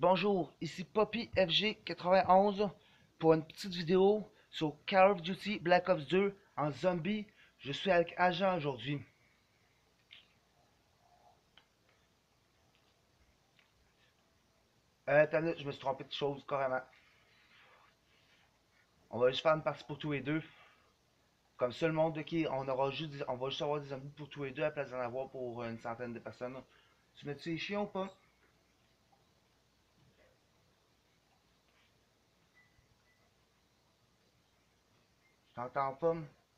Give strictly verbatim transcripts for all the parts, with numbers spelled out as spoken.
Bonjour, ici Poppy F G quatre-vingt-onze pour une petite vidéo sur Call of Duty Black Ops deux en zombie. Je suis avec Agent aujourd'hui. Euh, attends, là, je me suis trompé de chose carrément. On va juste faire une partie pour tous les deux. Comme ça, le monde, ok, on aura juste des- on va juste avoir des zombies pour tous les deux à la place d'en avoir pour une centaine de personnes. Tu mets-tu les chiens ou pas? Je t'entends pas.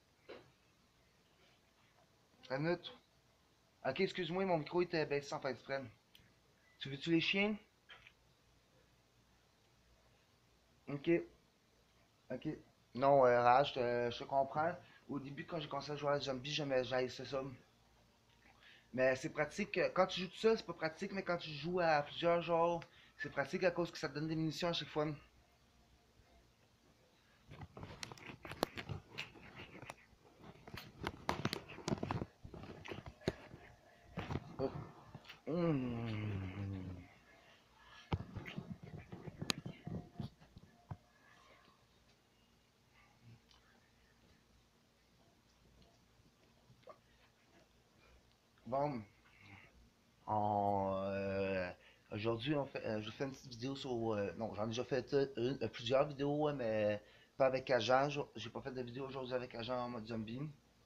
Un minute. Ok, excuse-moi, mon micro était baissé sans faire exprès. Tu veux-tu les chiens? Ok. Ok. Non, euh, Raj, je te, je te comprends. Au début, quand j'ai commencé à jouer à Zombie, j'aimais, j'haïssais ça. Mais c'est pratique. euh, Quand tu joues tout seul, c'est pas pratique, mais quand tu joues à plusieurs genres, c'est pratique à cause que ça te donne des munitions à chaque fois. Oh. Mmh. Bon, on, euh, aujourd'hui, on fait, euh, je fais une petite vidéo sur. Euh, non, j'en ai déjà fait euh, une- euh, plusieurs vidéos, ouais, mais pas avec Agent. Jo- J'ai pas fait de vidéo aujourd'hui avec Agent en mode zombie.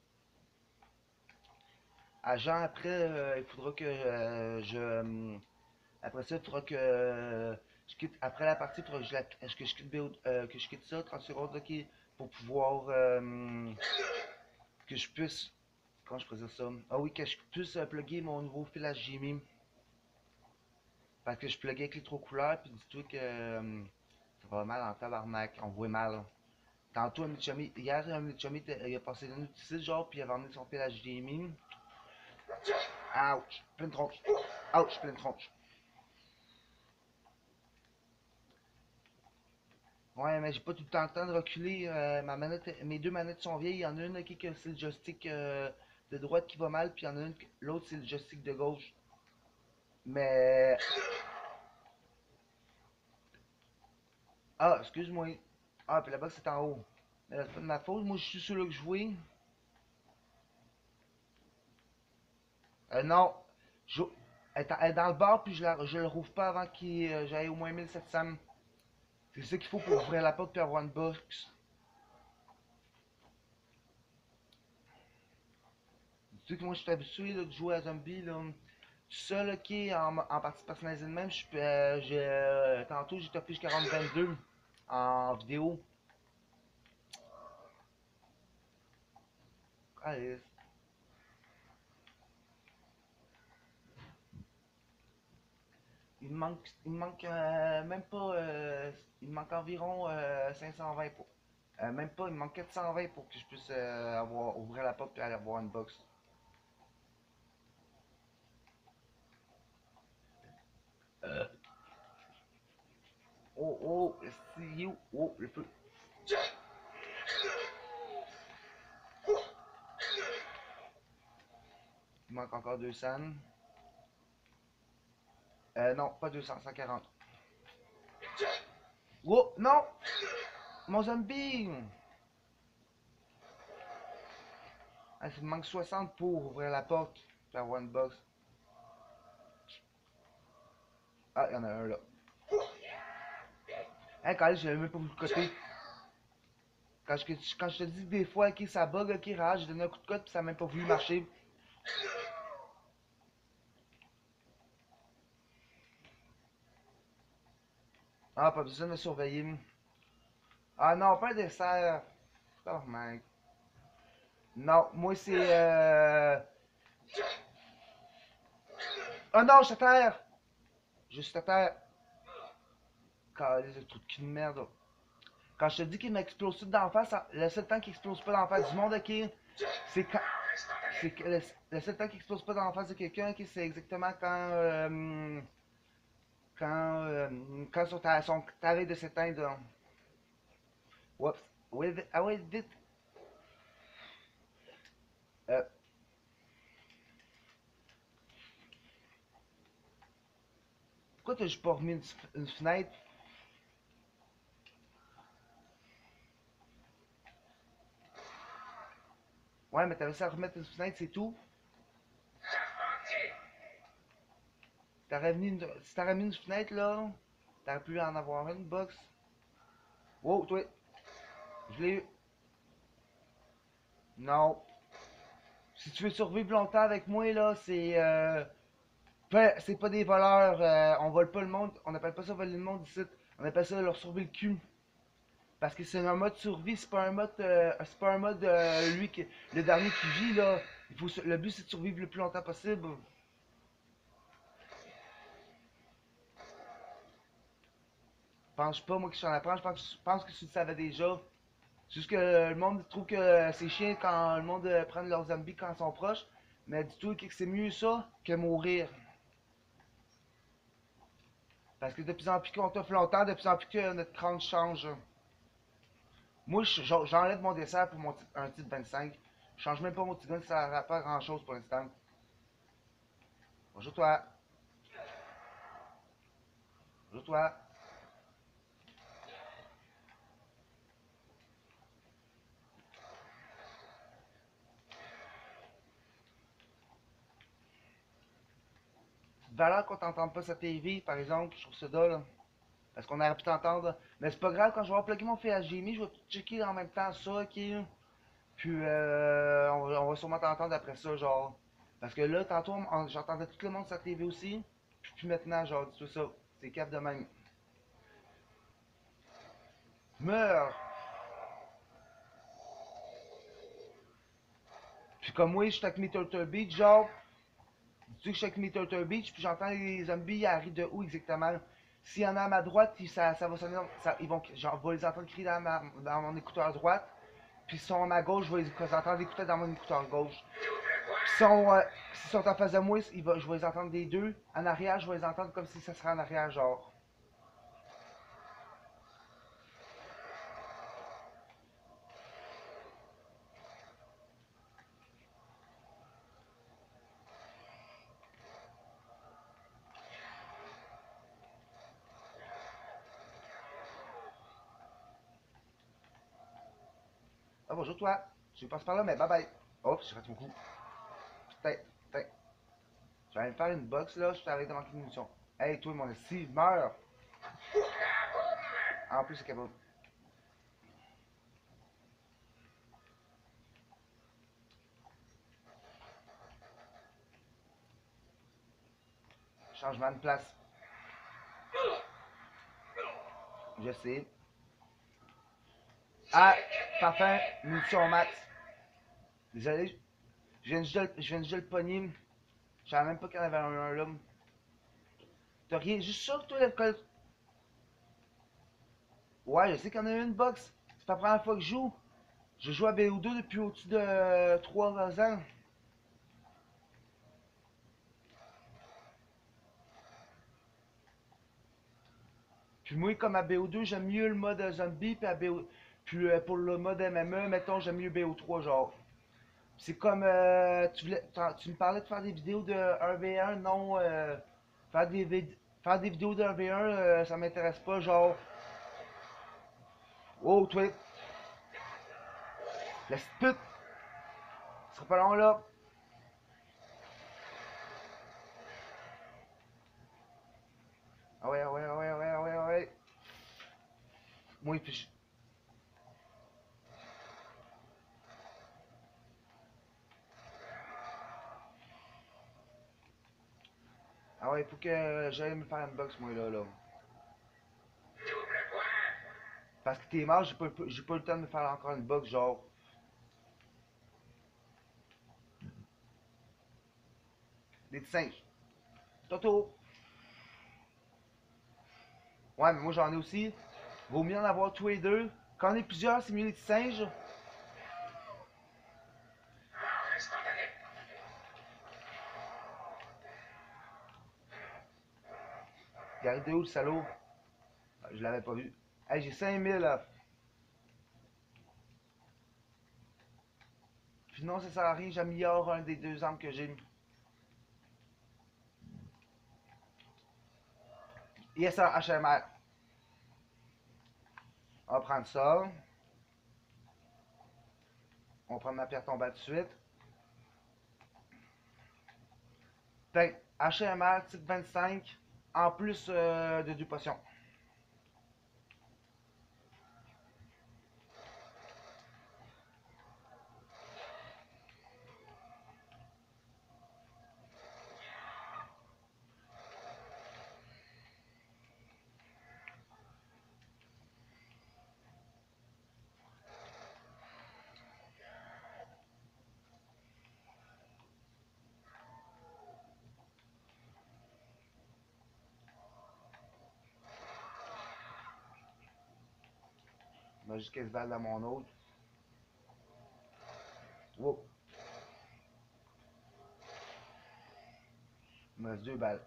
Agent, après, euh, il faudra que euh, je. hum, Après ça, il faudra que euh, je quitte. Après la partie, il faudra que je, la, que je quitte, B O euh, que je quitte ça, trente secondes, ok, pour pouvoir euh, que je puisse. Comment je faisais ça? Ah oui, que je puisse euh, plugger mon nouveau fil H D M I. Parce que je pluguais avec les trois couleurs, puis dis-toi que euh, ça va mal en tabarnak, on voit mal. Tantôt, un de mes chummy- hier, un de mes chummy, il a passé une autre ici, genre, puis il avait emmené son fil H D M I. Ouch, pleine tronche. Ouch, pleine tronche. Ouais, mais j'ai pas tout le temps le temps de reculer. euh, ma manette, mes deux manettes sont vieilles. Il y en a une qui que c'est le joystick euh, de droite qui va mal, puis il y en a une, que- l'autre c'est le joystick de gauche. Mais. Ah, excuse-moi. Ah, puis là-bas c'est en haut. Mais c'est pas de ma faute, moi je suis sur là que je jouais. Euh, non. Je... Elle, est elle est dans le bar, puis je, la, je le rouvre pas avant qu'il euh, j'aille au moins mille sept cents. C'est ça qu'il faut pour ouvrir la porte puis avoir une box. Tu sais que moi je suis habitué là, de jouer à zombie là. Ça, là, qui est en, en partie personnalisée de même, je peux, euh, j'ai, euh, tantôt j'ai topé jusqu'à rendre vingt-deux en vidéo. Allez. Il me manque, il me manque euh, même pas, euh, il me manque environ euh, cinq cent vingt pour. Euh, même pas, il me manque quatre cent vingt pour que je puisse euh, avoir, ouvrir la porte et aller voir une box. Euh. Oh, oh, c'est you, oh, le feu. Il manque encore deux cents. Euh, non, pas deux cents, cent quarante. Oh, non! Mon zombie! Ah, il me manque soixante pour ouvrir la porte et avoir une box. Ah, il y en a un là. Hein, quand je l'avais même pas vu le côté. Quand je, quand je te dis que des fois, ok, ça bug, ok, rage, j'ai donné un coup de code puis ça a même pas voulu marcher. Ah, pas besoin de me surveiller. Ah non, pas un dessert. Oh, mec. Non, moi c'est. Euh... Oh non, je suis à terre! Je suis à terre. Calais, ce truc de merde. Quand je te dis qu'il m'explose tout d'en face, le seul temps qu'il explose pas d'en face du monde, ok, c'est quand. C'est que le, le seul temps qu'il explose pas d'en face de quelqu'un, ok, c'est exactement quand. Euh, quand. Euh, quand son, ta- son taré de s'éteindre. Oups. Oui, vite. Ah oui, vite. Euh, Pourquoi t'as juste pas remis une, une fenêtre? Ouais, mais t'avais ça à remettre une fenêtre, c'est tout. T'aurais mis une, si t'aurais mis une fenêtre là, t'aurais pu en avoir une box. Wow, toi, je l'ai eu. Non. Si tu veux survivre longtemps avec moi là, c'est euh, ben, c'est pas des voleurs, euh, on vole pas le monde, on appelle pas ça voler le monde ici, on appelle ça leur sauver le cul. Parce que c'est un mode survie, c'est pas un mode, euh, c'est pas un mode euh, lui qui, le dernier qui vit là. Il faut, le but c'est de survivre le plus longtemps possible. Pense pas moi que je t'en apprends, je pense, je pense que tu le savais déjà. C'est juste que le monde trouve que c'est chiant quand le monde euh, prend leurs zombies quand ils sont proches. Mais dis-toi que c'est mieux ça que mourir. Parce que de plus en plus qu'on t'offre longtemps, de plus en plus que notre crâne change. Moi, j'enlève mon dessert pour mon un titre vingt-cinq. Je change même pas mon petit gun, ça n'a pas grand chose pour l'instant. Bonjour toi. Bonjour toi. Valeur qu'on t'entende pas sa T V, par exemple, je trouve ça là. Parce qu'on aurait pu t'entendre. Mais c'est pas grave, quand je vais avoir plugger mon fil H D M I, je vais checker en même temps ça, ok. Puis euh, on, va, on va sûrement t'entendre après ça, genre. Parce que là, tantôt, j'entendais tout le monde sur la T V aussi. Puis, puis maintenant, genre, dis tout ça. C'est cap de même. Meurs! Puis comme moi, je suis avec mes Turtle Beach, genre. Dis-tu que je suis avec mes Turtle Beach, puis j'entends les zombies, ils arrivent de où exactement? S'il y en a à ma droite, ça, ça va sonner. Ça, ils vont, genre, je vais les entendre crier dans, ma, dans mon écouteur droite. Puis s'ils sont à ma gauche, je vais les entendre écouter dans mon écouteur gauche. Puis s'ils sont, euh, s'ils sont en face de moi, ils va, je vais les entendre des deux. En arrière, je vais les entendre comme si ça serait en arrière, genre. Ah bonjour toi, je passe par là, mais bye bye. Oh, j'ai raté mon coup. Putain, putain. J'allais me faire une box là, je suis arrivé devant une munition. Hey, toi, mon esti, meurs! En plus, c'est capable. Changement de place. Je sais. Ah, parfait, munition max. Désolé, je viens juste de, je viens juste de le pogner. Je savais même pas qu'il y en avait un, un là. T'as rien, juste ça que toi, l'alcool. Ouais, je sais qu'il y en a une box. C'est pas la première fois que je joue. Je joue à B O deux depuis au-dessus de trois ans. Puis moi, comme à B O deux, j'aime mieux le mode zombie, puis, à B O... puis euh, pour le mode M M E, mettons, j'aime mieux B O trois, genre. C'est comme, euh, tu, voulais... tu me parlais de faire des vidéos de un v un, non, euh, faire, des vid... faire des vidéos de un v un, euh, ça m'intéresse pas, genre. Oh, toi, la petite pute, ce sera pas long là. Ah ouais, ah ouais, ah ouais, ah ouais, ah ouais, ah ouais. Moi, puis je... Ah ouais, faut que j'aille me faire une box, moi, là, là. Parce que t'es mort, j'ai pas, j'ai pas eu le temps de me faire encore une box, genre. Des petits singes. Toto. Ouais, mais moi j'en ai aussi. Vaut mieux en avoir tous les deux. Quand on est plusieurs, c'est mieux les petits singes. Regardez où le salaud? Ah, je l'avais pas vu. Hey, j'ai cinq mille là. Puis non, ça sert à rien, j'améliore un des deux armes que j'ai. Yes, sir, H M R. On va prendre ça. On va prendre ma pierre tombale tout de suite. Fait H M R, type vingt-cinq, en plus euh, de deux potions. Il m'a juste quinze balles dans mon autre. Wow. Il me reste deux balles.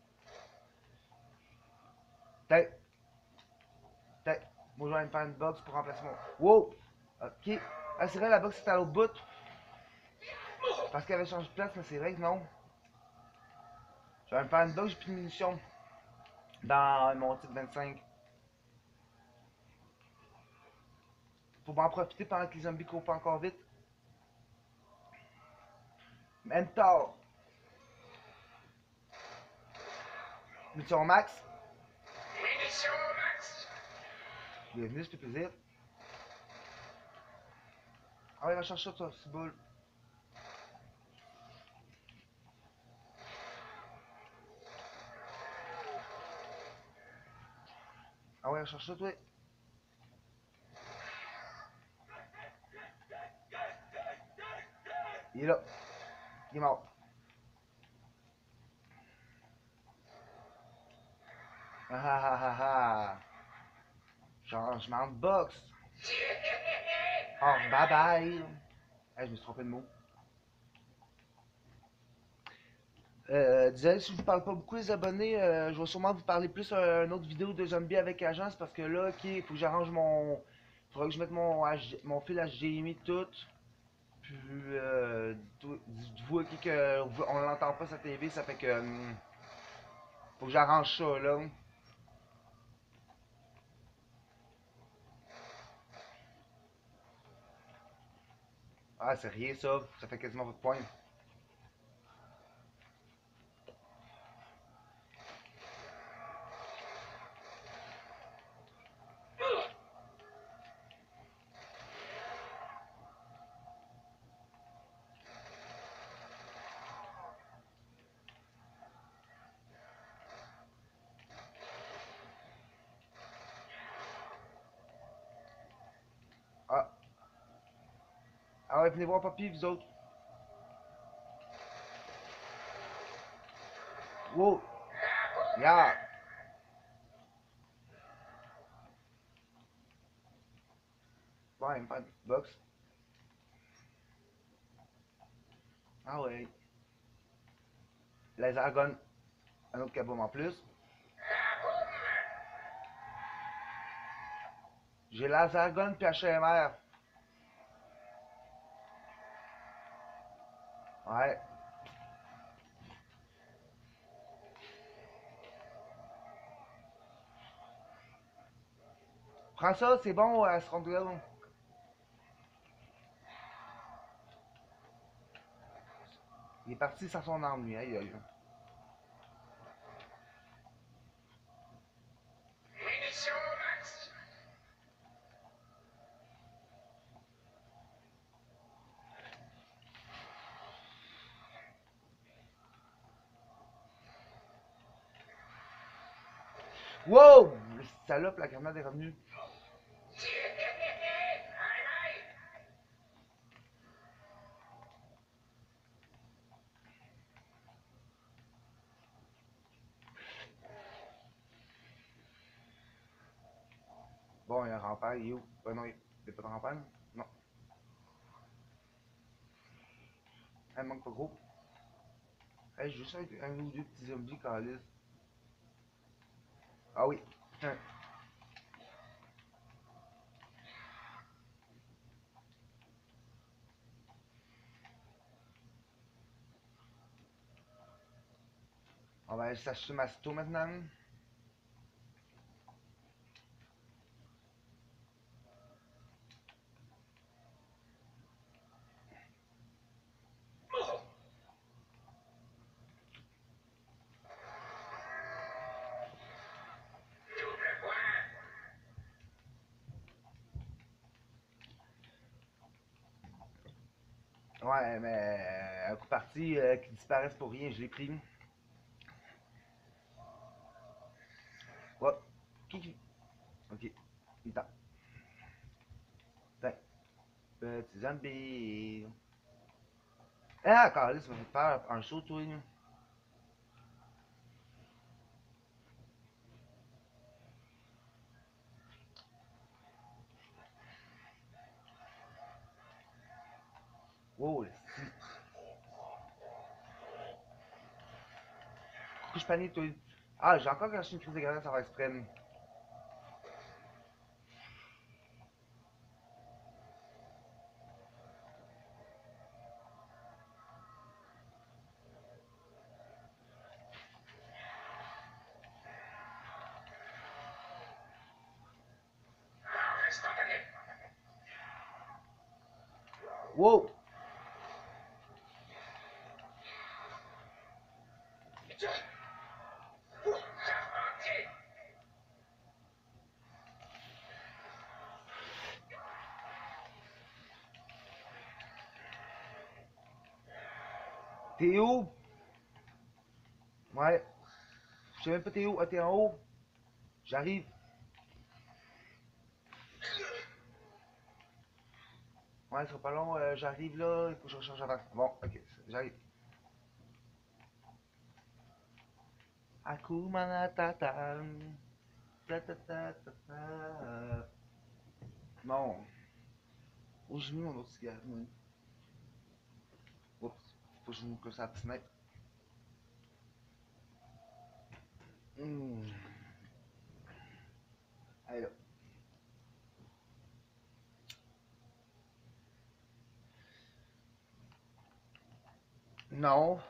Peut-être. Peut-être. Moi, je vais me faire une box pour remplacer mon. Wow! Ok. Ah, c'est vrai, la box était à l'autre bout. Parce qu'elle avait changé de place, mais c'est vrai que non. Je vais me faire une box, j'ai plus de munitions. Dans mon type vingt-cinq. Faut en profiter pendant que les zombies courent pas encore vite. Mentor. Munition max. Munition max. Bienvenue, ça fait plaisir. Ah ouais, va chercher ça, toi, c'est boule. Ah ouais, va chercher ça, toi. Il est là. Il est mort. Ah ah ah ah ah. Changement de box. Oh, bye bye. Hey, je me suis trompé de mot. Euh, désolé si je vous parle pas beaucoup les abonnés, euh, je vais sûrement vous parler plus euh, une autre vidéo de zombie avec agence parce que là, ok, il faut que j'arrange mon. Faudra que je mette mon, H- mon fil H D M I tout. Puis, euh, dites-vous ok, que on l'entend pas sa T V, ça fait que. hum, faut que j'arrange ça là. Ah, c'est rien ça, ça fait quasiment votre point. Ah, ah ouais, venez voir papy, vous autres. Wow, yeah. Ouais, il me fait une box. Ah ouais. Les argones, un autre kaboom en plus. J'ai laser gun puis H M R. Ouais. Prends ça, c'est bon à ce round-là. Il est parti sans son arme, lui. Aïe, aïe. Munition max. Wow! Salope, la grenade est revenue. Bye bye. Bon, il y a un rempart, il est où? Ben non, il n'y a pas de rempart. Non. Elle manque pas gros. Hey, j'ai juste un, un ou deux petits zombies calices. Ah oui. Hein. On va aller s'acheter ma sto maintenant. Ouais, mais un coup parti euh, qui disparaissent pour rien, je l'ai pris. Ouais. Qui qui. Ok. Il tape. Tiens. Petit zombie. Ah, encore là, ça m'a fait peur. Un saut, toi. Wow, le style. Pourquoi je panique, toi? Ah, j'ai encore caché une crise de grenade, ça va exprès. Now let's start again. Wow! Okay. T'es où? Ouais. Je sais même pas t'es où. Ah, t'es en haut. J'arrive. Ouais, ça sera pas long. euh, J'arrive là. Il faut que je recharge avant. Bon, ok. J'arrive. Akuma Matata. Ta ta ta ta ta. Non. Où j'ai mis mon autre cigare, moi? Oups. Faut que je me colle ça à la fenêtre. Hmm. Allez là. Non.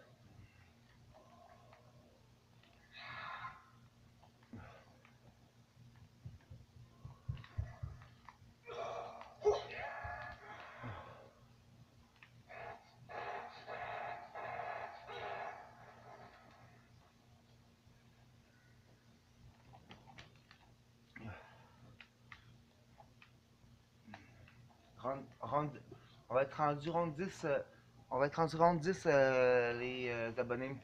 Round, round- on va être rendu round dix. euh, on va être rendu round dix euh, les euh, abonnés.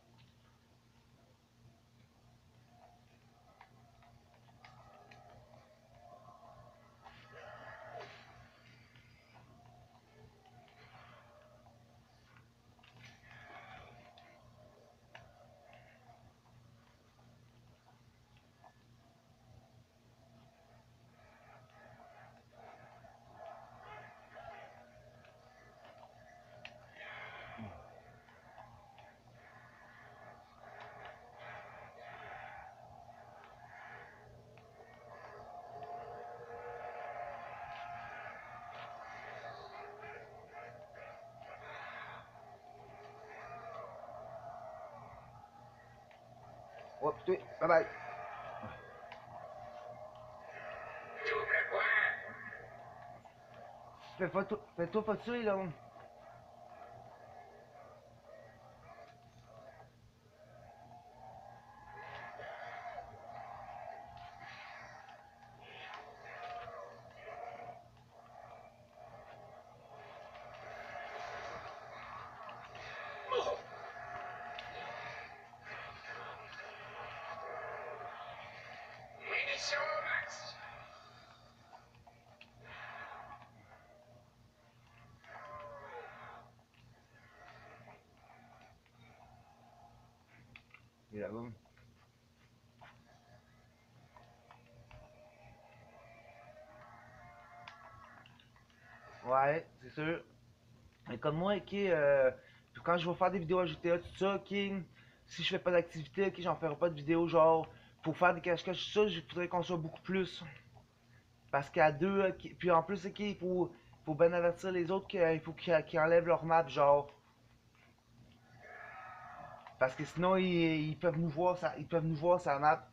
Oups, toi, bye bye. Double point. Fais photo, fais-toi pas tuer là. Munition max. Il est là-bas. Ouais, c'est sûr. Et comme moi, ok, euh, puis quand je vais faire des vidéos à G T A, tout ça, ok, si je fais pas d'activité, ok, j'en ferai pas de vidéos genre pour faire des cache-cache, tout ça, je voudrais qu'on soit beaucoup plus. Parce qu'à deux, ok, puis en plus, ok, il faut, faut bien avertir les autres qu'il faut qu'ils qu'ils enlèvent leur map, genre. Parce que sinon, ils, ils peuvent nous voir, ça, ils peuvent nous voir sa map.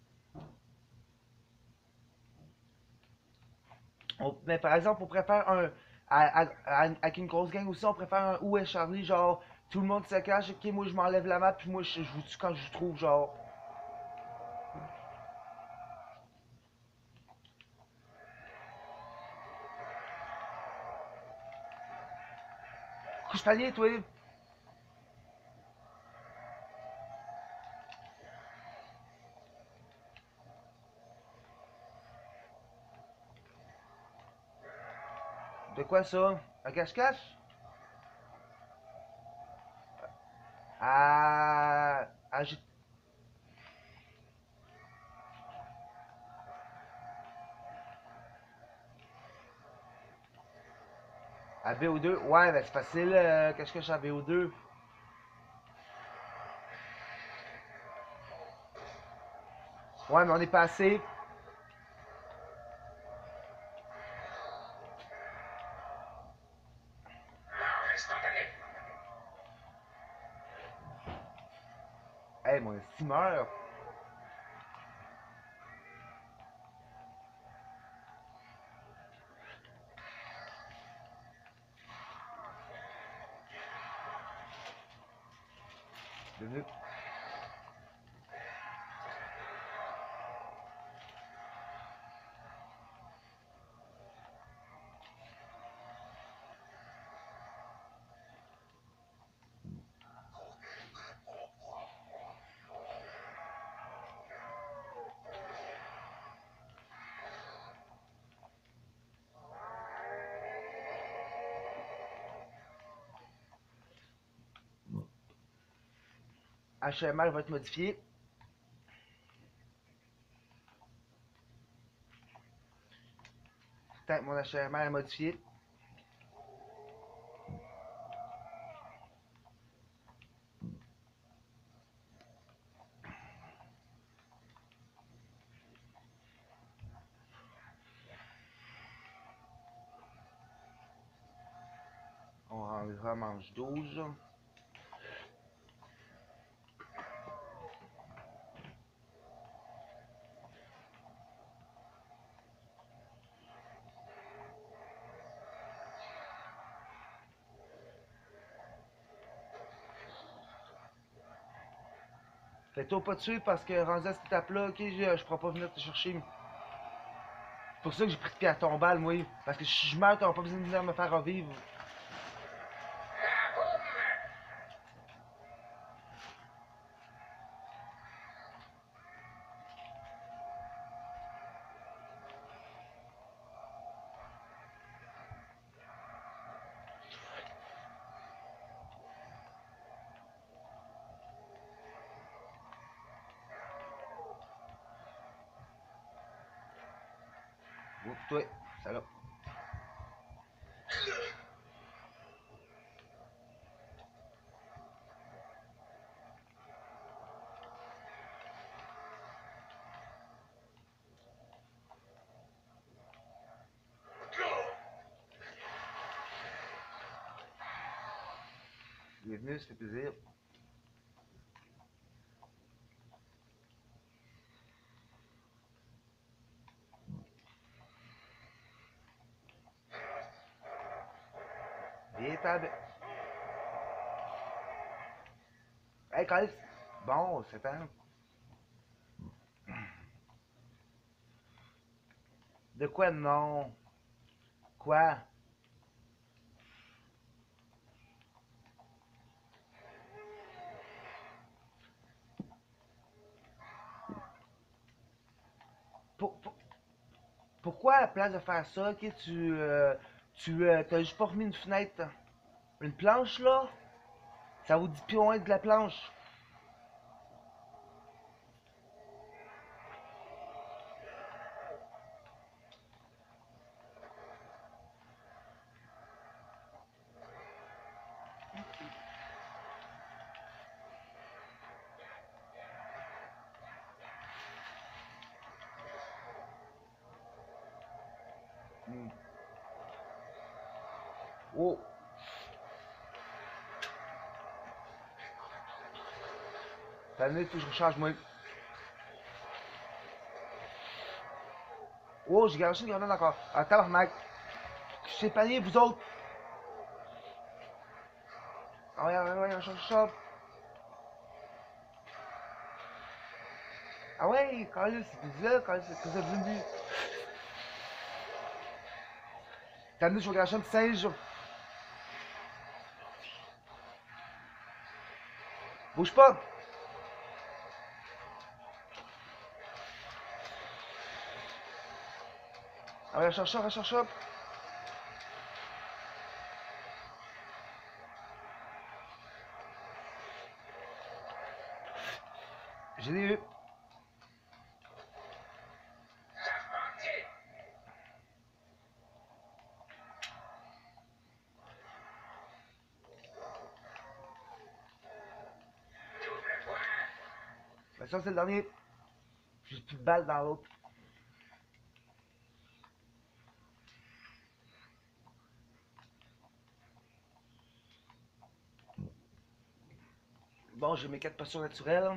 On- mais par exemple, on préfère un. à- à- à- Avec une grosse gang aussi, on préfère un où est Charlie, genre, tout le monde se cache, ok, moi je m'enlève la map, puis moi je, je vous tue quand je vous trouve, genre. couche panier, toi. De quoi ça? Un cache-cache? À... à... G- à B O deux? Ouais, ben c'est facile, euh, cache-cache à B O deux. Ouais, mais on est passé. Mort instantanée. Hey, mon steamer. Devenu... H M R va être modifié. Putain, mon H M R est modifié. On enlèvera manche douze. Fais-toi pas tuer parce que rendu à cette étape-là, ok, je, je pourrais pas venir te chercher. C'est pour ça que j'ai pris de pied à ton balle, moi. Parce que si je meurs, t'auras pas besoin de venir me faire revivre. Oups, toi, salope. Bienvenue, ça fait plaisir. Et table. Hey, Carlis. Bon, c'est temps. De quoi non? Quoi? Pour, pour- pourquoi à la place de faire ça, ok, tu. Euh, tu euh, t'as juste pas remis une fenêtre? Une planche là? Ça vous dit plus loin de la planche. Hmm. Oh! T'as donné, faut que je recharge moi. Oh, j'ai gardé une grenade encore. Ah, tabarnak. Je sais pas vous autres. Ah ouais, ouais, ouais, je chope. Ah ouais, Carlis, c'est là, Carlis, c'est ça venu. T'as amené, je vais gâcher un petit singe. Bouge pas. Ah, recherche ça, recherche ça. J'ai eu. Charpentier. Double point. Ben, ça, c'est le dernier. J'ai plus de balles dans l'autre. Bon, j'ai mes quatre potions naturelles.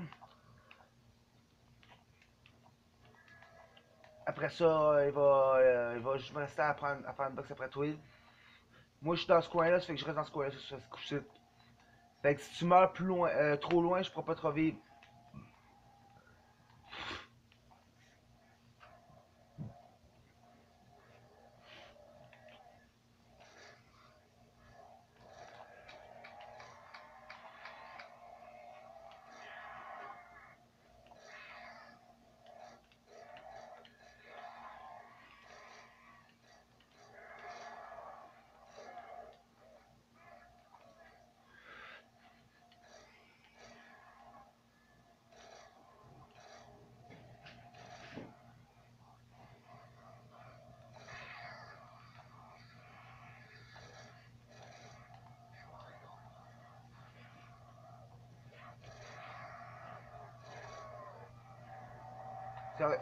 Après ça, euh, il va, euh, il va juste me rester à, prendre, à faire une box après toi. Moi, je suis dans ce coin-là, ça fait que je reste dans ce coin-là, je reste couché. Fait que si tu meurs plus loin, euh, trop loin, je pourrai pas te revivre. C'est vrai.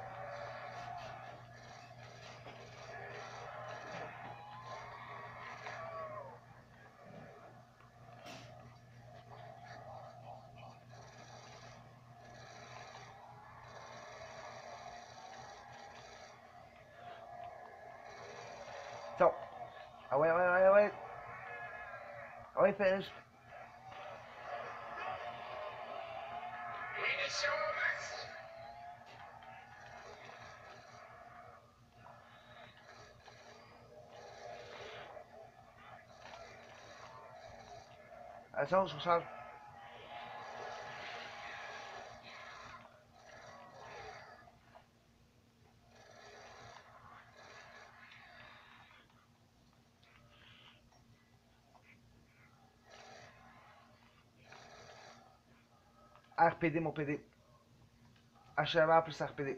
So. Ah ouais, ouais, ouais, ouais. Ah ouais, finish. Munitions au max. Attention, je recharge. R P D, mon P D. H M R plus R P D.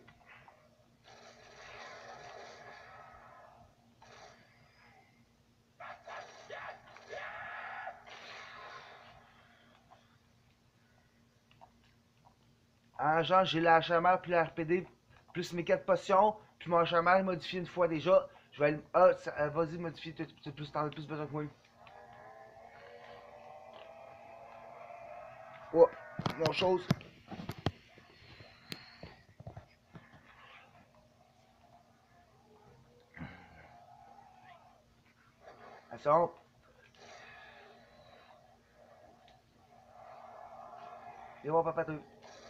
En genre, j'ai le H M R plus le R P D, plus mes quatre potions, puis mon H M R est modifié une fois déjà. Je vais aller. Ah, ça- euh, vas-y, modifie, tu as plus, t'en as plus besoin que moi. Oh, mon chose. Attention. Viens voir, papa, toi.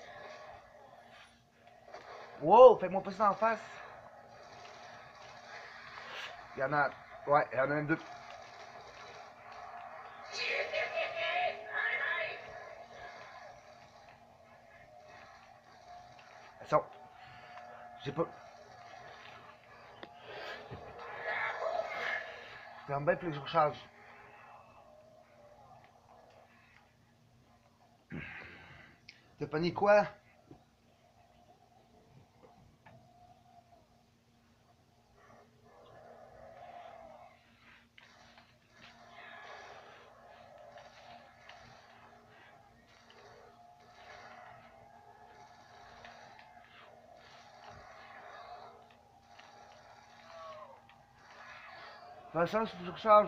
Wow, fais-moi pas ça en face. Il y en a. Ouais, il y en a même deux. Attention. J'ai pas. Ferme bien, puis que je recharge. T'as pogné quoi? Fais ça, je recharge.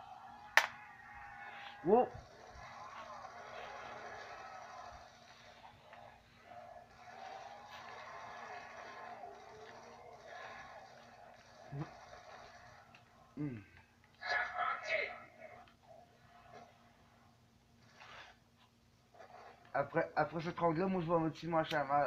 Wow. Hmm. Charpentier. Après, après cette ronde-là, moi je vais modifier mon H M R.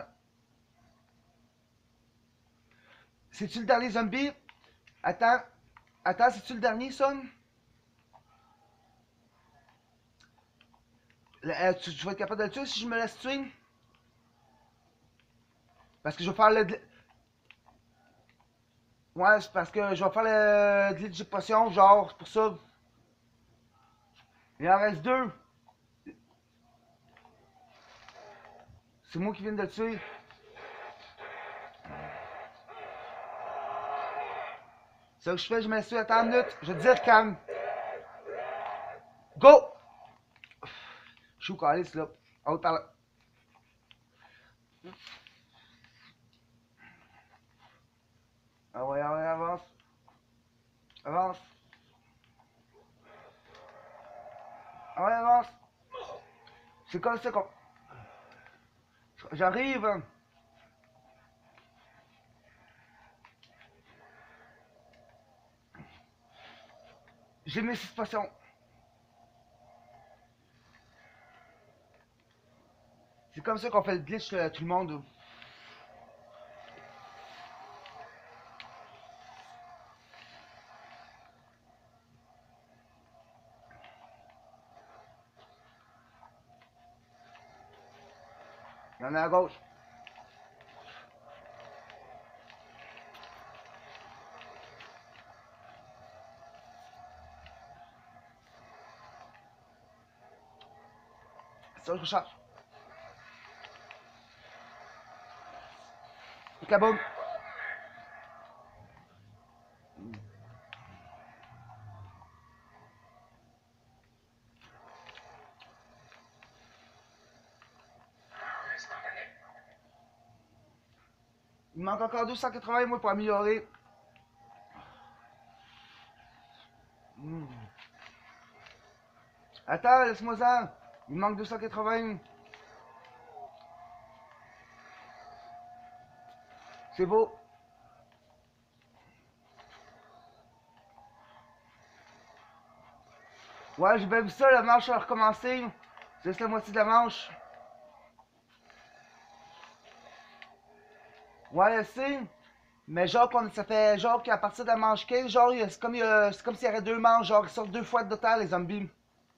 C'est-tu le dernier zombie? Attends. Attends, c'est-tu le dernier, son? Le- euh, tu, tu vas être capable de le tuer si je me laisse tuer? Parce que je vais faire le... gl- Ouais, c'est parce que je vais faire le glitch de potion, genre, c'est pour ça. Il en reste deux. C'est moi qui viens de le tuer. C'est ça que je fais, je me laisse tuer. Attends une minute. Je vais te dire calme. Go! Je suis au calice, là. Haute par là. Ah ouais, ah ouais, avance. Avance. Ah ouais, avance. C'est comme ça qu'on... J'arrive. J'ai mes six potions. C'est comme ça qu'on fait le glitch, euh, tout le monde. Il y en a à gauche. Ça, je recharge. Kaboom. Il me manque encore deux cent quatre-vingts, moi, pour améliorer. Hmm. Attends, laisse-moi ça. Il me manque deux cent quatre-vingts. C'est beau. Ouais, j'ai bien vu ça, la manche a recommencé. C'est juste la moitié de la manche. Ouais, je sais. Mais genre, qu'on, ça fait genre qu'à partir de la manche quinze, genre, il y a- c'est comme, il y a- c'est comme s'il y avait deux manches. Genre, ils sortent deux fois de total, les zombies.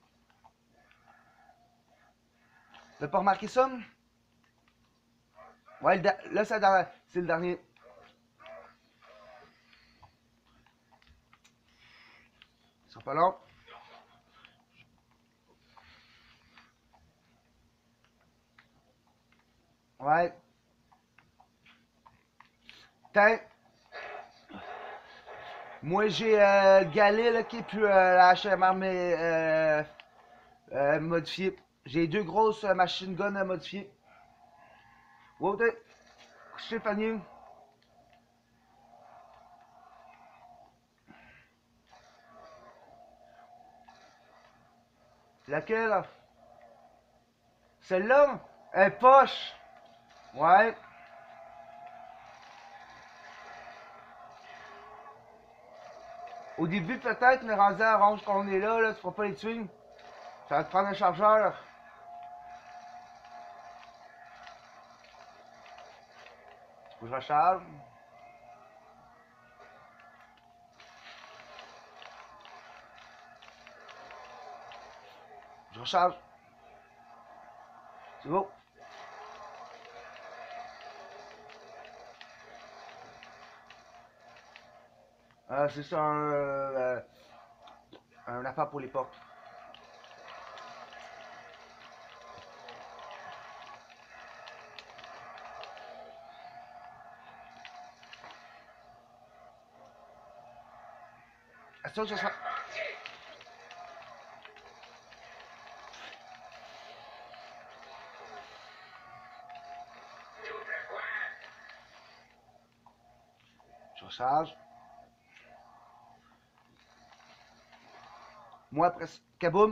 T'as pas remarqué ça? Ouais, le da- là, c'est dans- c'est le dernier. Ça sera pas long. Ouais. Tiens. Moi, j'ai euh, le galet, là, qui est plus euh, la H M R, mais euh, euh, modifiée. J'ai deux grosses euh, machine gun à modifier. Wow, t'es. Stéphanie. Laquelle? Celle-là? Elle est poche. Ouais. Au début, peut-être, mais rendu à orange qu'on est là, là, tu pourras pas les tuer. Ça va te prendre un chargeur. Faut que je recharge. Je recharge. C'est beau. Euh, c'est ça, un, euh, un affaire pour les portes. Ah, ça, je recharge. Je recharge. Moi, après, kaboum.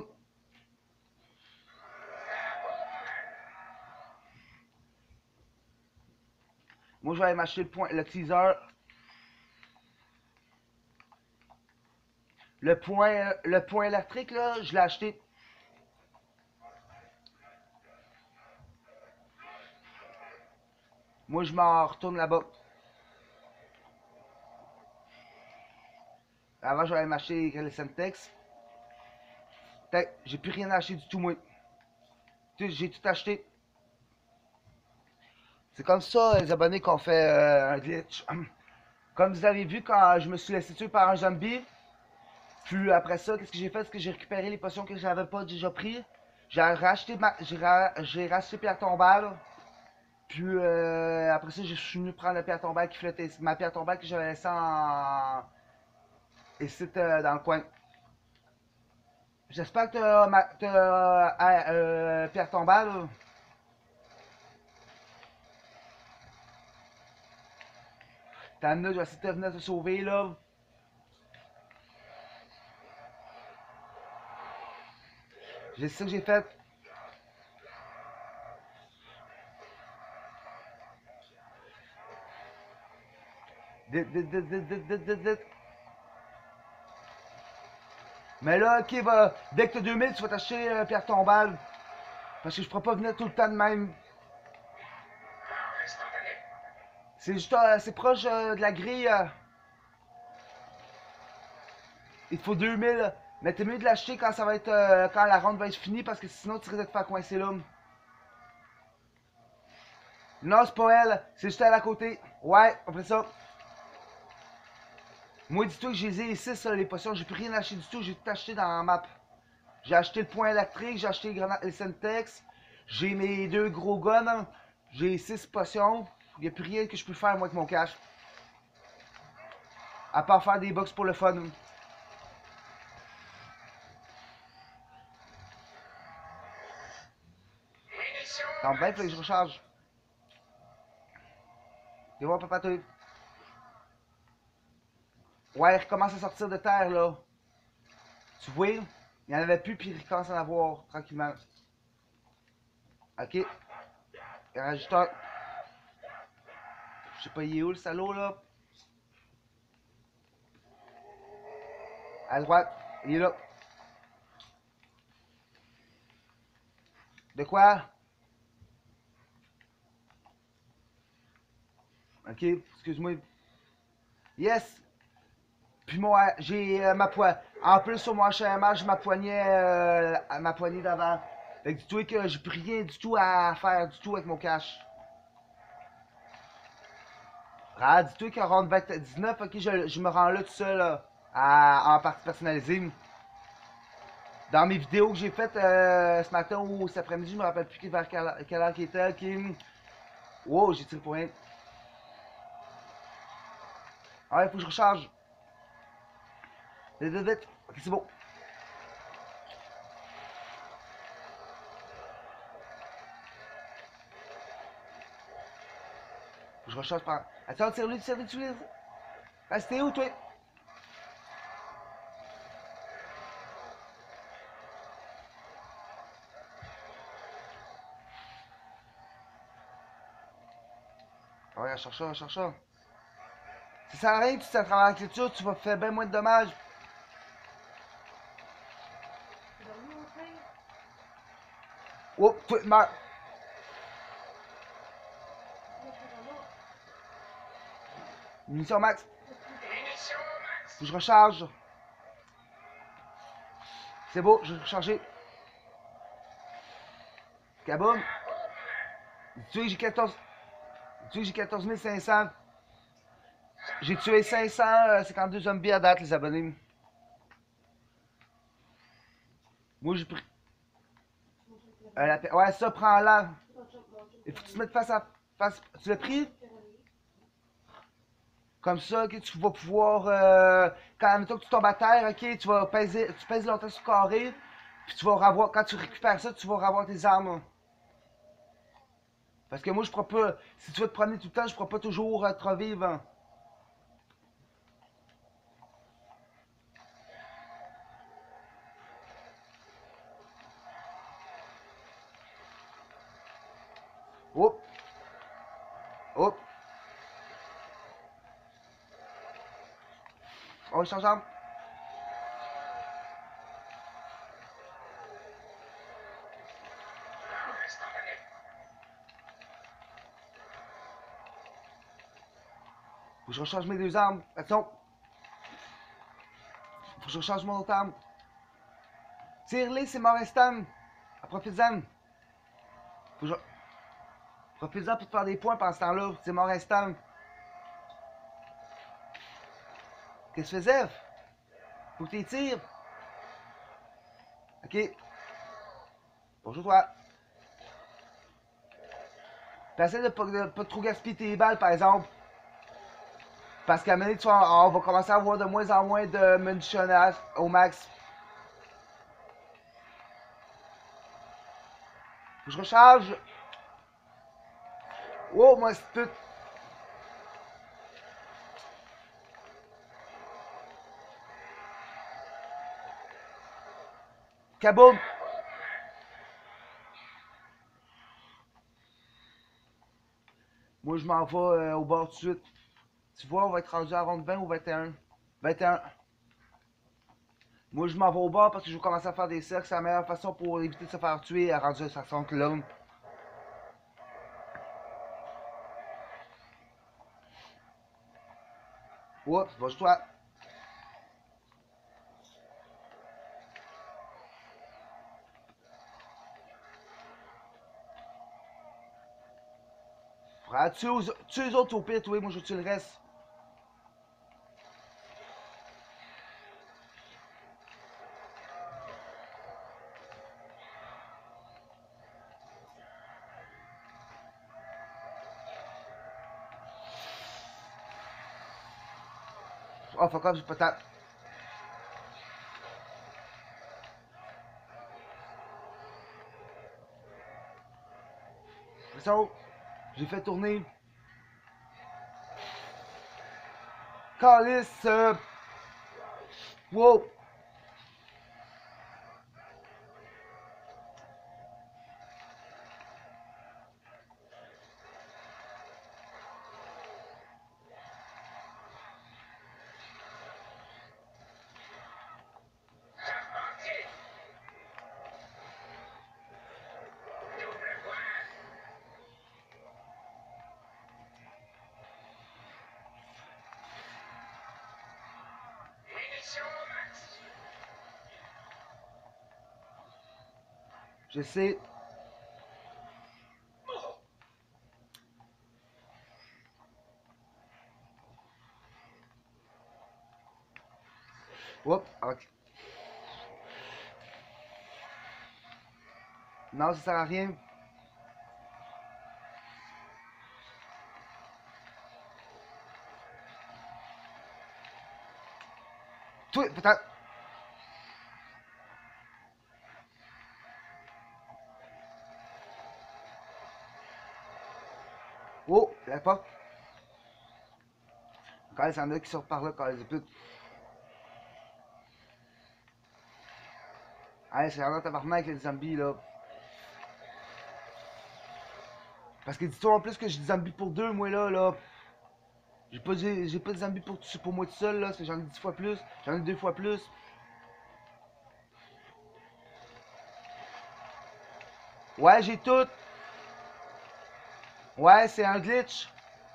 Moi, je vais aller m'acheter le point, le teaser. Le point, le point électrique, là, je l'ai acheté. Moi, je m'en retourne là-bas. Avant, je vais aller m'acheter les Semtex. J'ai plus rien acheté du tout, moi. J'ai tout acheté. C'est comme ça, les abonnés, qu'on fait euh, un glitch. Comme vous avez vu, quand je me suis laissé tuer par un zombie, puis après ça, qu'est-ce que j'ai fait? C'est que j'ai récupéré les potions que j'avais pas déjà pris. J'ai racheté ma... j'ai ra... racheté pierre tombale. Puis euh, après ça, je suis venu prendre la pierre tombale qui flottait. Ma pierre tombale que j'avais laissée en... ici euh, dans le coin. J'espère que t'as ma... t'as euh, pierre tombale. T'as une minute, je vais essayer de venir te sauver là. C'est ça que j'ai fait. Dit, dit, dit, dit, dit, dit, dit, dit. Mais là, ok, va, dès que t'as deux mille, tu vas t'acheter euh, pierre tombale. Parce que je pourrais pas venir tout le temps de même. C'est juste, euh, c'est proche euh, de la grille. Euh. Il te faut deux mille. Mais t'es mieux de l'acheter quand ça va être, euh, quand la ronde va être finie, parce que sinon tu risques de te faire coincer là. Non, c'est pas elle. C'est juste elle à côté. Ouais, après ça. Moi, dis-toi que je les ai ici, ça, les potions. J'ai plus rien acheté du tout. J'ai tout acheté dans la map. J'ai acheté le point électrique, j'ai acheté les grenades, les Sentex. J'ai mes deux gros guns. J'ai six potions. Il n'y a plus rien que je peux faire, moi, avec mon cash. À part faire des box pour le fun. Attends, ben, il faut que je recharge. Viens voir, papa, toi. Ouais, il recommence à sortir de terre, là. Tu vois? Il n'y en avait plus, puis il recommence à en avoir, tranquillement. Ok. Rajouteur. Je sais pas, il est où, le salaud, là? À droite. Il est là. De quoi? Ok, excuse-moi. Yes! Puis moi, j'ai euh, ma poignée. En plus, sur mon H M H, j'ai ma poignée, euh, ma poignée d'avant. Fait que dis-toi que j'ai plus rien du tout à faire du tout avec mon cash. Ah, dis-toi qu'en round dix-neuf, ok, je, je me rends là tout seul, là, à, en partie personnalisée. Dans mes vidéos que j'ai faites euh, ce matin ou cet après-midi, je me rappelle plus vers quelle, quelle heure qui était, ok. Wow, j'ai tiré pour rien. Ah, il faut que je recharge. Vite, vite, vite. Ok, c'est bon. Faut que je recharge par. Attends, tire-lui, tire-lui, tire-lui. Restez où, toi? Ouais, cherche ça, cherche ça. Ça sert à rien que tu t'es à travers l'écriture, tu vas faire bien moins de dommages. Oh, toi, meurs. Munition max. Faut que je recharge. C'est beau, je vais recharger. Kaboum. Tu sais, j'ai quatorze. Tu sais, j'ai quatorze mille cinq cents. J'ai tué cinq cent cinquante-deux zombies à date, les abonnés. Moi, j'ai pris. Euh, la... Ouais, ça, prends-la. Il faut que tu te mettes face à face. Tu l'as pris? Comme ça, ok, tu vas pouvoir. Euh, quand mettons que tu tombes à terre, ok, tu vas peser. Tu pèses longtemps sur le carré. Puis tu vas revoir. Quand tu récupères ça, tu vas revoir tes armes. Parce que moi, je pourrais pas. Si tu veux te promener tout le temps, je pourrais pas toujours euh, te revivre. Hop! Hop! On change d'arme. Faut que je recharge mes deux armes. Attention! Faut que je recharge mon autre arme. Tire-les, c'est mort instant. Profite-en. Faut que je... Profite-en pour te faire des points pendant ce temps-là. C'est mon restant. Qu'est-ce que tu faisais? Faut que tu les tires. Ok. Bonjour toi. Puis essaie de pas, de pas trop gaspiller tes balles par exemple. Parce qu'à un moment donné, tu vas- on va commencer à avoir de moins en moins de munitionnage au max. Faut que je recharge. Oh, moi c'est tout. Kaboom! Moi je m'en vais euh, au bord tout de suite. Tu vois, on va être rendu à ronde vingt ou vingt et un. vingt et un. Moi je m'en vais au bord parce que je vais commencer à faire des cercles. C'est la meilleure façon pour éviter de se faire tuer à rendu à soixante kilomètres. Oups, bouge-toi. Faudra tuer, aux, tuer les autres au pire, toi, moi je tue le reste. Oh, fuck off, j'ai pas de temps. C'est ça, j'ai fait tourner. Calice, euh... wow. Charpentier. Double point. Munitions au max. Je sais. Oups, ok. Non, ça sert à rien. Toi, peut-être. Oh, la porte. Quand il y en a qui sortent par là, quand les putes. Allez, c'est vraiment tabarnak avec les zombies là. Parce que dis-toi en plus que j'ai des zombies pour deux, moi là, là. J'ai pas, j'ai pas de zombies pour, pour moi tout seul là, j'en ai dix fois plus, j'en ai deux fois plus. Ouais, j'ai tout. Ouais, c'est un glitch.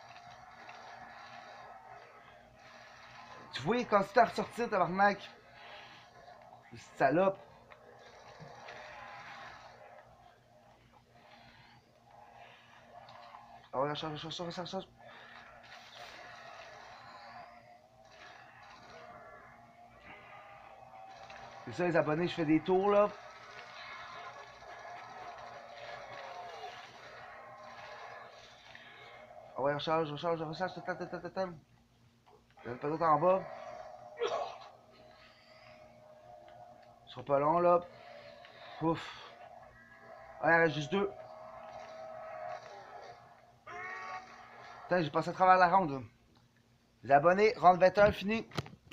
Tu vois, quand tu t'es ressorti, tabarnak. C'est salope. Ah ouais, recharge, recharge, recharge, recharge. C'est ça les abonnés, je fais des tours là. Ah ouais, recharge, recharge, recharge, attends, attends, attends, attends. Il y en a pas d'autres en bas. Ce sera pas long là. Ouf. Ah, il en reste juste deux. Putain, j'ai passé à travers la ronde. Là. Les abonnés, ronde vingt et un, fini.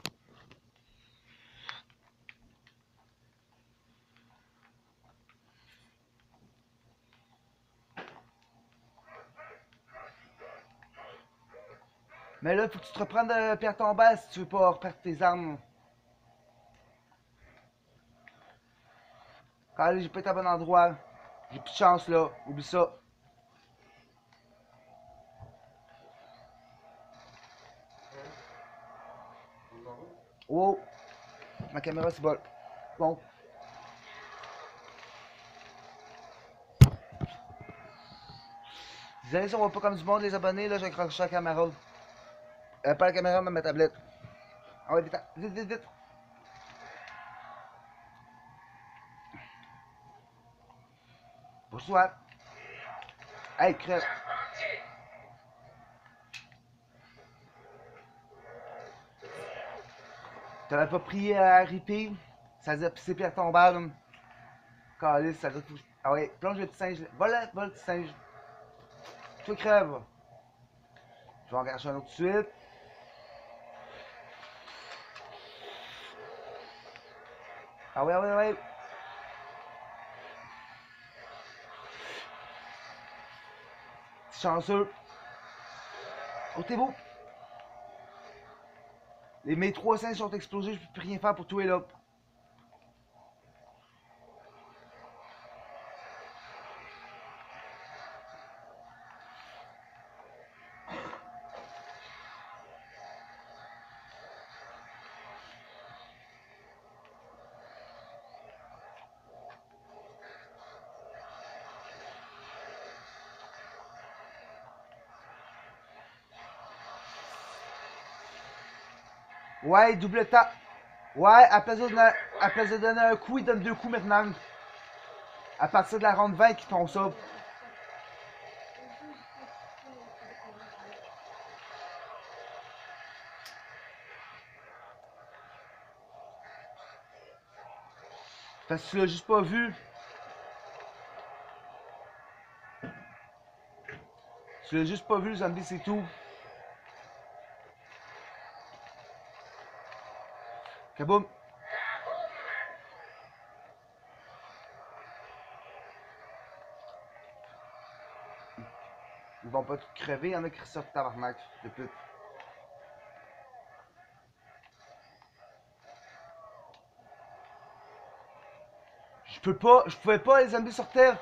Mais là, faut que tu te reprennes de pierre tombale si tu veux pas reperdre tes armes. Allez, j'ai pas été à bon endroit. J'ai plus de chance là. Oublie ça. Oh, ma caméra c'est bol. Bon. Désolé si on voit pas comme du monde les abonnés, là, j'ai accroché la caméra. Euh, pas la caméra, mais ma tablette. Ah ouais, vite, vite, vite, vite. Pousse-toi. Hey, crève. Parti. T'avais pas pris à euh, ripper. Ça disait pisser pierre tombale. Calice, ça doit tout. Ah ouais, plonge le petit singe. Va là, va le petit singe. Toi, crève. Je vais en cacher un autre tout de suite. Ah ouais, ah ouais, ah ouais. Petit chanceux. Oh, t'es beau. Les, mes trois singes sont explosés, je peux plus rien faire pour toi là. Ouais, double tap. Ouais, à place de donner, à place de donner un coup, il donne deux coups maintenant. À partir de la ronde vingt, ils font ça. Parce que tu l'as juste pas vu. Tu l'as juste pas vu, le zombie, c'est tout. Kaboum. Ils vont pas tout crever, il y en a qui ressortent tabarnak de pute. Je peux pas, je pouvais pas, les zombies sur terre.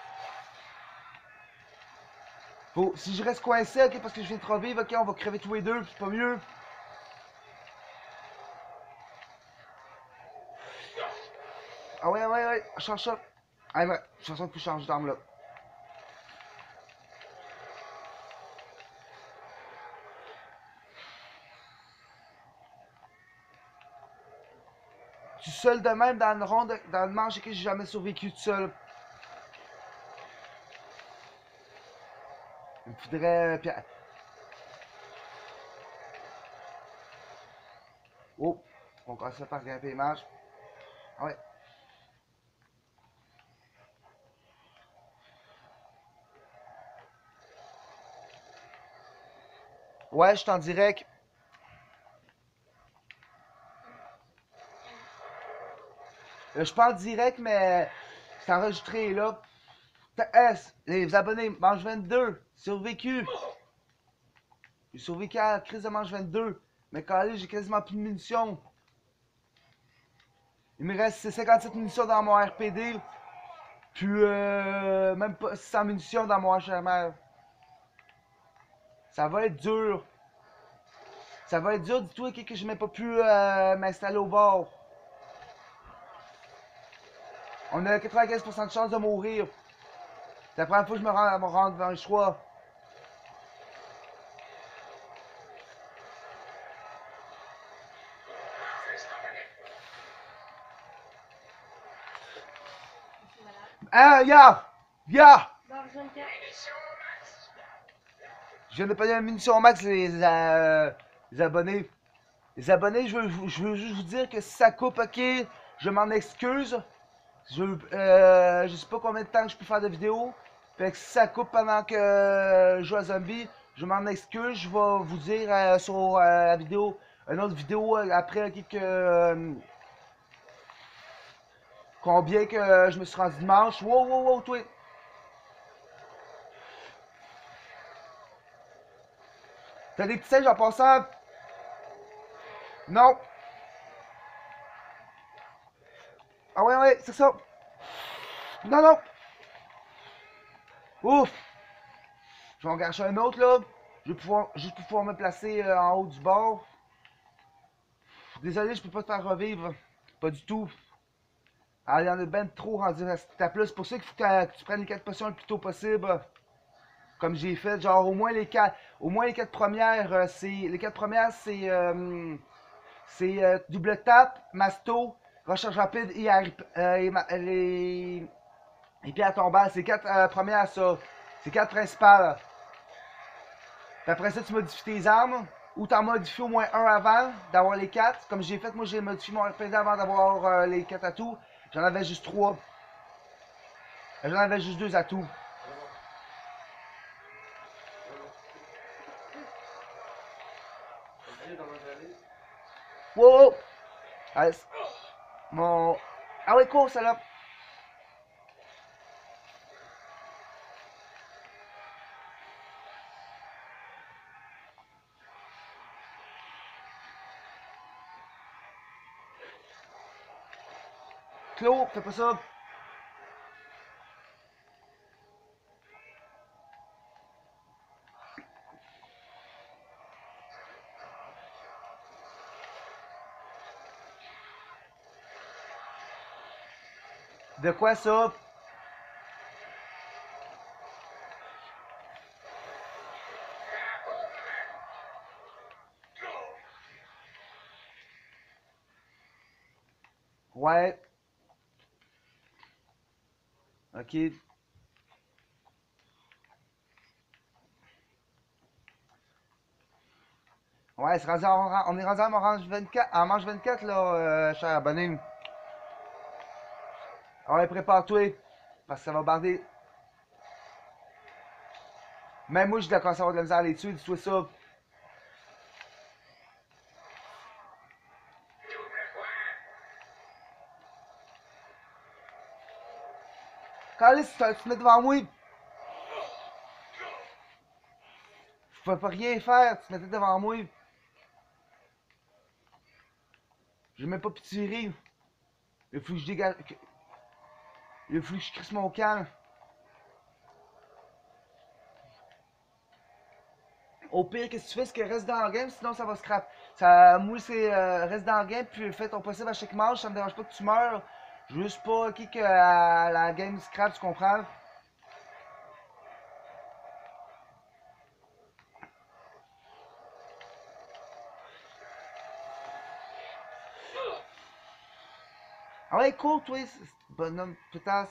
Faut, si je reste coincé, ok, parce que je viens de trop vivre, ok, on va crever tous les deux, c'est pas mieux. Ah ouais, ouais, ouais, change ça. Ah ouais, je sens que je change d'arme là. Je suis seul de même dans une ronde, dans une manche que j'ai jamais survécu tout seul. Il me faudrait. Puis... Oh, on commence par grimper les marches. Ah ouais. Ouais, je suis en direct. Euh, je suis pas en direct, mais c'est enregistré là. S, les abonnés, manche vingt-deux, survécu. J'ai survécu à la crise de manche vingt-deux. Mais quand j'ai quasiment plus de munitions. Il me reste cinquante-sept munitions dans mon R P D. Puis euh, même pas cent munitions dans mon H M R. Ça va être dur. Ça va être dur, dis-toi que je n'ai pas pu euh, m'installer au bord. On a quatre-vingt-quinze pour cent de chance de mourir. C'est la première fois que je me rends, me rends devant un choix. Ah, ya! Ya! Je viens de payer la munition max, les, euh, les abonnés. Les abonnés, je veux, je veux juste vous dire que si ça coupe, ok, je m'en excuse. Je, euh, je sais pas combien de temps je peux faire de vidéos. Fait que si ça coupe pendant que euh, je joue à Zombie, je m'en excuse. Je vais vous dire euh, sur euh, la vidéo, une autre vidéo euh, après okay, que euh, combien que euh, je me suis rendu dimanche. Wow, wow, wow, toi. T'as des petits singes en passant? Non. Ah ouais, ouais, c'est ça. Non, non. Ouf. Je vais en gâcher un autre là. Je vais pouvoir, juste pour pouvoir me placer euh, en haut du bord. Désolé, je peux pas te faire revivre. Pas du tout. Ah, il y en a ben trop rendu à cette étape-là. C'est pour ça qu'il faut que, que tu prennes les quatre potions le plus tôt possible. Comme j'ai fait, genre au moins les quatre, au moins les quatre premières, euh, c'est les quatre premières, c'est euh, c'est euh, double tap, masto, recharge rapide et, euh, et ma- les et pierres tombales. C'est quatre euh, premières ça, c'est quatre principales. Puis après ça, tu modifies tes armes ou t'en modifies au moins un avant d'avoir les quatre. Comme j'ai fait, moi j'ai modifié mon R P G avant d'avoir euh, les quatre atouts. J'en avais juste trois. J'en avais juste deux atouts. Wow! Allez, mon. Ah ouais, cours, salope! Claude, fais pas ça! De quoi ça? Ouais. Ok. Ouais, c'est rendu en- on est rendu en orange vingt-quatre, en manche vingt-quatre là, euh, cher abonné. Ouais, prépare-toi, parce que ça va barder. Même moi, je dois commencer à avoir de la misère à aller dessus, dis-toi ça. Calice, tu tu te mets devant moi. Je pouvais pas rien faire, tu te mettais devant moi. J'ai même pas pu tirer. Il a fallu que je dégage. Il a fallu que je crisse mon camp. Au pire, qu'est-ce que tu fais? C'est que reste dans le game, sinon ça va scrap. Ça, moi, c'est euh, reste dans le game, puis fais ton possible à chaque manche. Ça me dérange pas que tu meurs. Juste pas ok, que euh, la game scrap, tu comprends? Ah ouais, cool, toi, bonhomme, putasse.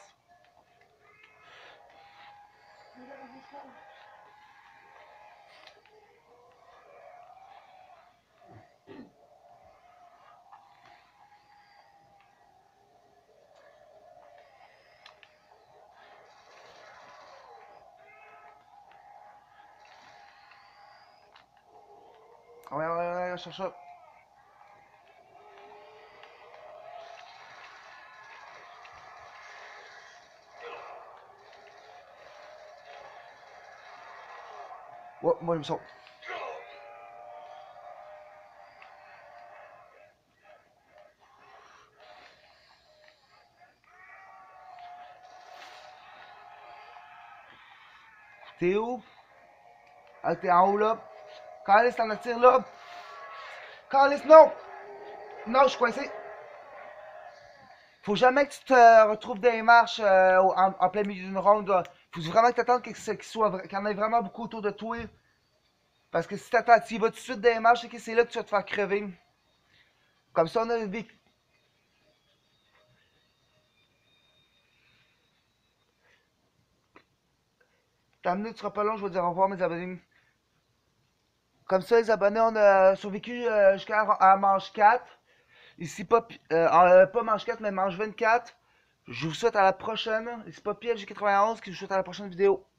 Ah ouais, ouais, ouais, ouais, cherche ça. Ouais, moi, je me saute. T'es où? Ah, t'es en haut là. Calice, t'en attires là. Calice, non! Non, je suis coincé. Faut jamais que tu te retrouves dans les marches euh, en, en plein milieu d'une ronde. Là. Faut vraiment que t'attendes qu'il soit, qu'il y en ait vraiment beaucoup autour de toi. Parce que si t'attends, tu y vas tout de suite dans les marches, okay, c'est là que tu vas te faire crever. Comme ça, on a vécu. T'as minute, tu seras pas long, je vais dire au revoir, mes abonnés. Comme ça, les abonnés, on a survécu euh, jusqu'à à manche quatre. Ici, pas, euh, euh, pas manche quatre, mais manche vingt-quatre. Je vous souhaite à la prochaine. Ici, pas P F G quatre-vingt-onze qui vous souhaite à la prochaine vidéo.